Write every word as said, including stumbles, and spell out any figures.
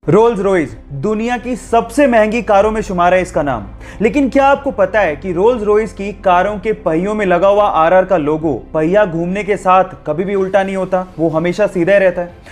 Rolls Royce दुनिया की सबसे महंगी कारों में शुमार है इसका नाम। लेकिन क्या आपको पता है कि रोल्स रॉयस की कारों के पहियों में लगा हुआ आर आर का लोगो पहिया घूमने के साथ कभी भी उल्टा नहीं होता, वो हमेशा सीधा ही रहता है।